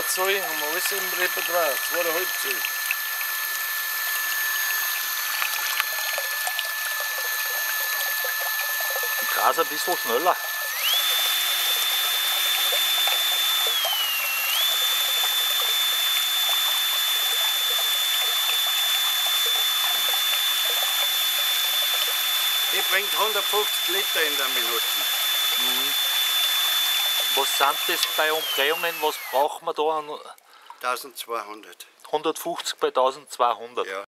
Zoll, haben wir alles im Repertoire, 2,5 Zoll. Ich grase ein bisschen schneller. Die bringt 150 Liter in der Minute. Was sind das bei Umdrehungen? Was brauchen wir da an 1200. 150 bei 1200? Ja.